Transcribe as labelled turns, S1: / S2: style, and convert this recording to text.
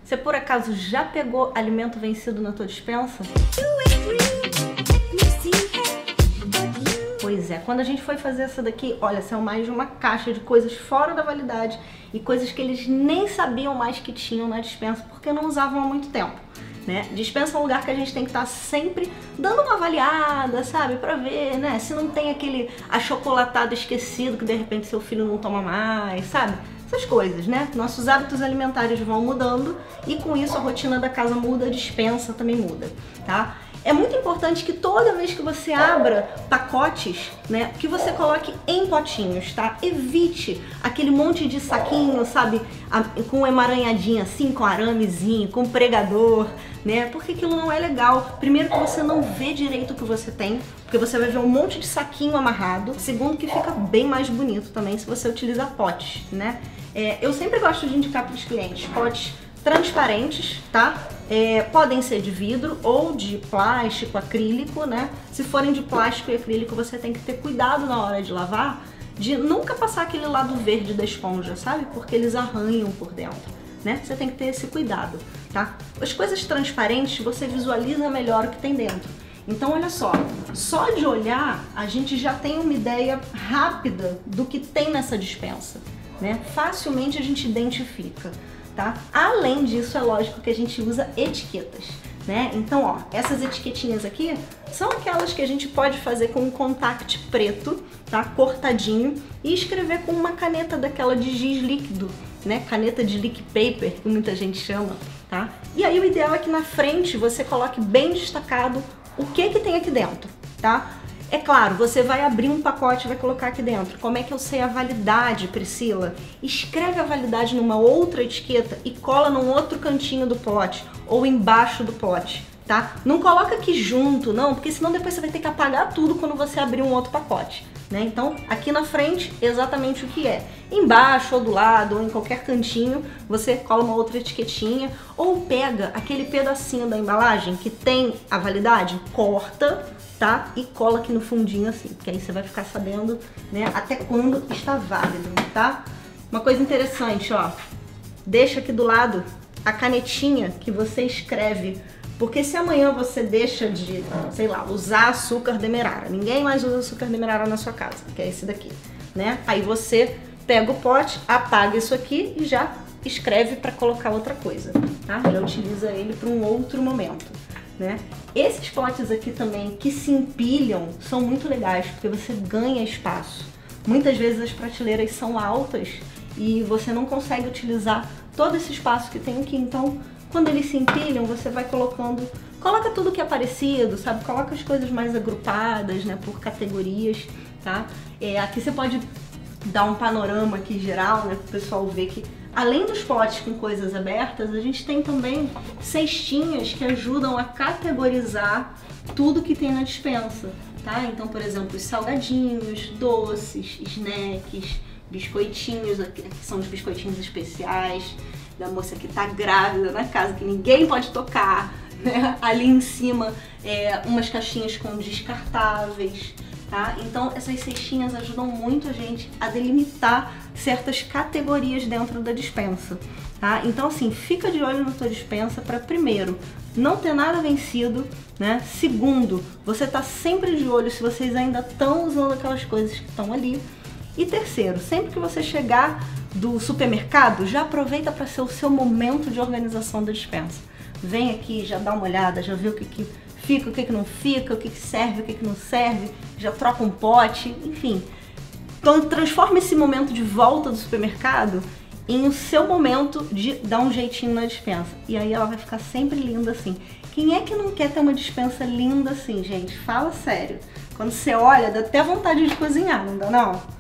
S1: Você por acaso já pegou alimento vencido na tua despensa? Pois é, quando a gente foi fazer essa daqui, olha, saiu mais de uma caixa de coisas fora da validade e coisas que eles nem sabiam mais que tinham na despensa porque não usavam há muito tempo, né? Despensa é um lugar que a gente tem que estar sempre dando uma avaliada, sabe? Pra ver, né? Se não tem aquele achocolatado esquecido que de repente seu filho não toma mais, sabe? Essas coisas, né? Nossos hábitos alimentares vão mudando e com isso a rotina da casa muda, a despensa também muda, tá? É muito importante que toda vez que você abra pacotes, né, que você coloque em potinhos, tá? Evite aquele monte de saquinho, sabe, com emaranhadinho assim, com aramezinho, com pregador, né? Porque aquilo não é legal. Primeiro que você não vê direito o que você tem, porque você vai ver um monte de saquinho amarrado. Segundo que fica bem mais bonito também se você utiliza potes, né? Eu sempre gosto de indicar para os clientes potes transparentes, tá? Podem ser de vidro ou de plástico, acrílico, né? Se forem de plástico e acrílico, você tem que ter cuidado na hora de lavar, de nunca passar aquele lado verde da esponja, sabe? Porque eles arranham por dentro, né? Você tem que ter esse cuidado, tá? As coisas transparentes, você visualiza melhor o que tem dentro. Então, olha só de olhar, a gente já tem uma ideia rápida do que tem nessa despensa, né? Facilmente a gente identifica. Tá? Além disso, é lógico que a gente usa etiquetas, né? Então, ó, essas etiquetinhas aqui são aquelas que a gente pode fazer com um contact preto, tá? Cortadinho, e escrever com uma caneta daquela de giz líquido, né? Caneta de leak paper, que muita gente chama, tá? E aí o ideal é que na frente você coloque bem destacado o que tem aqui dentro, tá? É claro, você vai abrir um pacote e vai colocar aqui dentro. Como é que eu sei a validade, Priscila? Escreve a validade numa outra etiqueta e cola num outro cantinho do pote ou embaixo do pote, tá? Não coloca aqui junto, não, porque senão depois você vai ter que apagar tudo quando você abrir um outro pacote, né? Então, aqui na frente, exatamente o que é. Embaixo ou do lado ou em qualquer cantinho, você cola uma outra etiquetinha ou pega aquele pedacinho da embalagem que tem a validade, corta, tá? E cola aqui no fundinho assim, que aí você vai ficar sabendo, né, até quando está válido, tá? Uma coisa interessante, ó, deixa aqui do lado a canetinha que você escreve, porque se amanhã você deixa de, sei lá, usar açúcar demerara, ninguém mais usa açúcar demerara na sua casa, que é esse daqui, né? Aí você pega o pote, apaga isso aqui e já escreve para colocar outra coisa, tá? Já utiliza ele para um outro momento, né? Esses potes aqui também que se empilham são muito legais porque você ganha espaço. Muitas vezes as prateleiras são altas e você não consegue utilizar todo esse espaço que tem aqui. Então, quando eles se empilham, você vai colocando, coloca tudo que é parecido, sabe? Coloca as coisas mais agrupadas, né, por categorias, tá? Aqui você pode dar um panorama aqui geral, né, para o pessoal ver que além dos potes com coisas abertas, a gente tem também cestinhas que ajudam a categorizar tudo que tem na despensa, tá? Então, por exemplo, os salgadinhos, doces, snacks, biscoitinhos, aqui são os biscoitinhos especiais da moça que tá grávida na casa, que ninguém pode tocar, né? Ali em cima, umas caixinhas com descartáveis, tá? Então essas cestinhas ajudam muito a gente a delimitar certas categorias dentro da despensa, tá? Então assim, fica de olho na tua despensa para primeiro, não ter nada vencido, né? Segundo, você tá sempre de olho se vocês ainda estão usando aquelas coisas que estão ali. E terceiro, sempre que você chegar do supermercado, já aproveita para ser o seu momento de organização da despensa. Vem aqui, já dá uma olhada, já vê o que fica, o que não fica, o que serve, o que não serve, já troca um pote, enfim. Então transforma esse momento de volta do supermercado em o seu momento de dar um jeitinho na despensa. E aí ela vai ficar sempre linda assim. Quem é que não quer ter uma despensa linda assim, gente? Fala sério. Quando você olha, dá até vontade de cozinhar, não dá não?